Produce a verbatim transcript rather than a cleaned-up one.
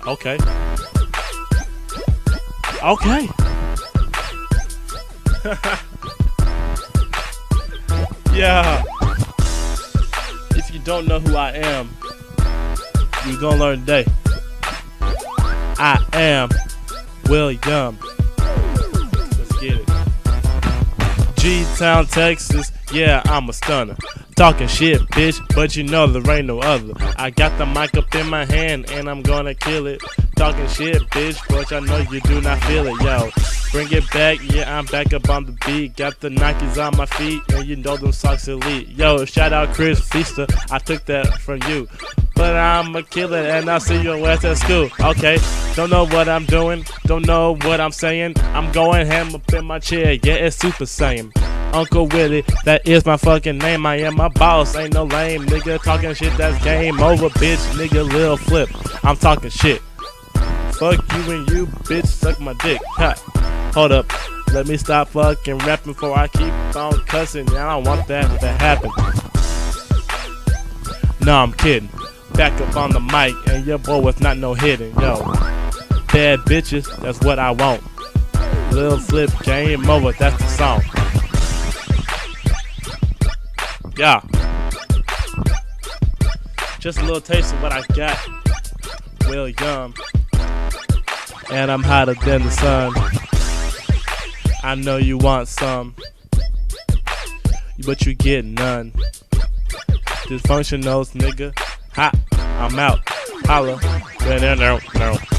Okay. Okay. Yeah. If you don't know who I am, you're gonna learn today. I am William. Let's get it. G-Town, Texas. Yeah, I'm a stunner. Talking shit, bitch, but you know there ain't no other. I got the mic up in my hand and I'm gonna kill it. Talking shit, bitch, but I know you do not feel it, yo. Bring it back, yeah, I'm back up on the beat. Got the Nikes on my feet, and you know them socks elite. Yo, shout out Chris Feaster, I took that from you. But I'm a killer, and I'll see your ass at school. Okay, don't know what I'm doing, don't know what I'm saying. I'm going ham up in my chair, yeah, it's Super Saiyan. Uncle Willie, that is my fucking name. I am my boss, ain't no lame nigga. Talking shit, that's game over, bitch, nigga, Lil Flip. I'm talking shit. Fuck you and you, bitch, suck my dick. Ha. Hold up, let me stop fucking rapping before I keep on cussing. I don't want that to happen. No, I'm kidding. Back up on the mic, and your boy was not no hitting. Yo, bad bitches, that's what I want. Lil Flip, game over, that's the song. Yeah. Just a little taste of what I got. William. And I'm hotter than the sun. I know you want some, but you get none. Dysfunctionals, nigga. Ha, I'm out. Holla. No, no, no.